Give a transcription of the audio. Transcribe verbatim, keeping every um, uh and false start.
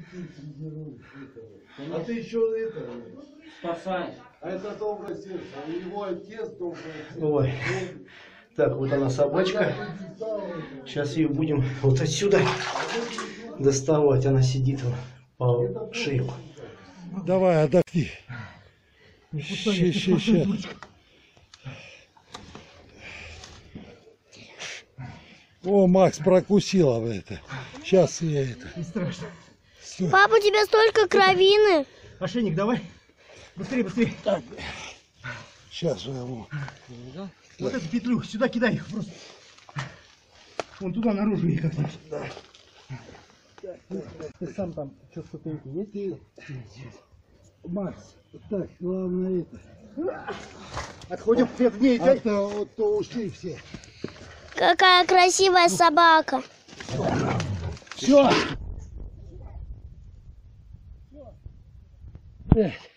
А ты еще это спасай. А это доброе сердце. А его отец доброе сердце. Ой. Так, вот она собачка. Сейчас ее будем вот отсюда доставать. Она сидит по шею. Давай, отдохни. Ща, ща, ща. О, Макс прокусила это. Сейчас я это. Не страшно. Папа, у тебя столько кровины. Ошейник давай. Быстрее, быстрее. Так. Сейчас я ему. Вот эту петлю сюда кидай их просто. Вон туда наружу их как-нибудь. Да. Ты сам там что ступеньки есть? Ты... Макс, так, главное это. Отходим, нет, не А то, вот, то ушли все. Какая красивая собака. Все. Все.